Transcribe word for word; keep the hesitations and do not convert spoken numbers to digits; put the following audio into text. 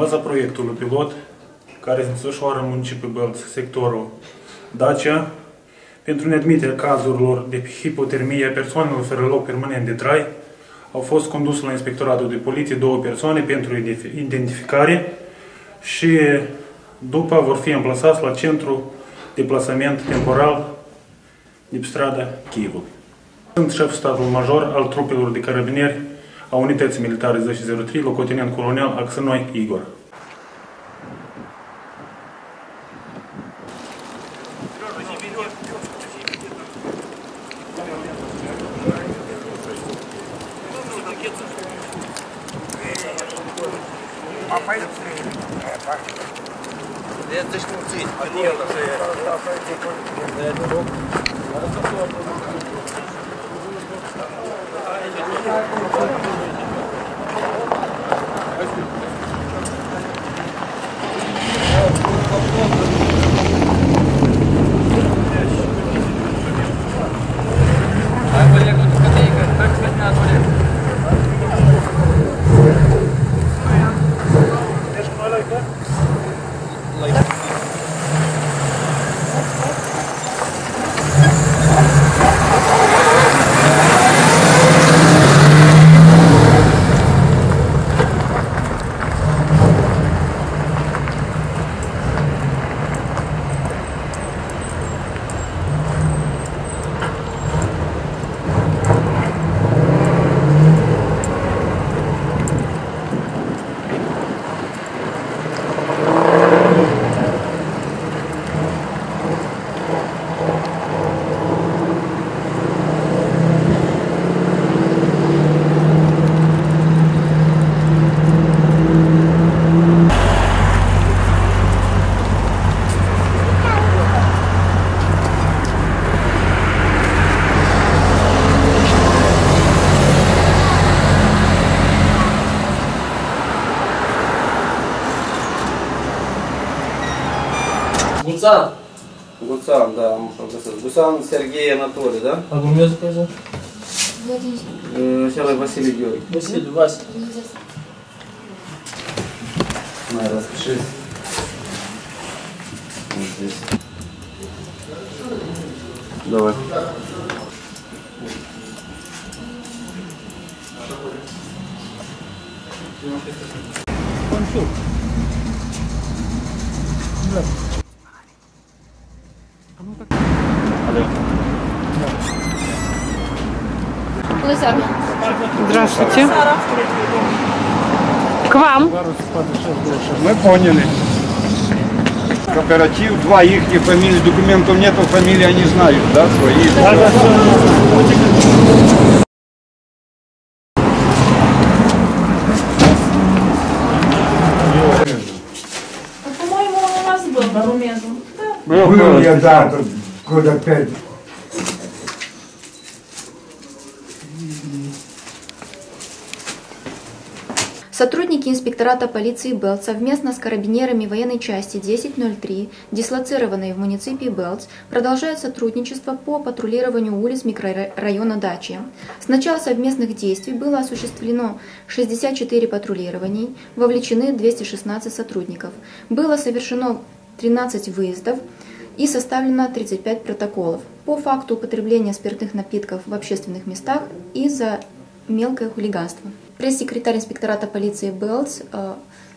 baza proiectului pilot, care se desfășoară în municipiul Bălți, sectorul Dacia, pentru neadmiterea cazurilor de hipotermie a persoanelor fără loc permanent de trai, au fost conduse la Inspectoratul de Poliție două persoane pentru identificare și după vor fi amplasați la centru de plasament temporal de pe strada Chievului. Sunt șeful statului major al trupelor de carabinieri a Unității Militare zece zero trei, locotenent colonel Axănoi Igor. Гуцан. Гуцан, да, Гуцан Сергей Анатолий, да? А гумезы тоже? Сейчас Василий Георгий. Василий, Вася. На, распишись. Вот здесь. Давай. Кончук. Да. Здравствуйте. К вам. Мы поняли. Кооператив, два их фамилии, документов нету, фамилии они знают, да, свои. Да, да, По-моему, он у нас был по Румезу. Был, был я, да, года пять. Сотрудники инспектората полиции Бэлц совместно с карабинерами военной части десять ноль три, дислоцированной в муниципии Бэлц, продолжают сотрудничество по патрулированию улиц микрорайона Дачи. С начала совместных действий было осуществлено шестьдесят четыре патрулирований, вовлечены двести шестнадцать сотрудников. Было совершено тринадцать выездов и составлено тридцать пять протоколов по факту употребления спиртных напитков в общественных местах и за мелкое хулиганство. Пресс-секретарь инспектората полиции Бэлц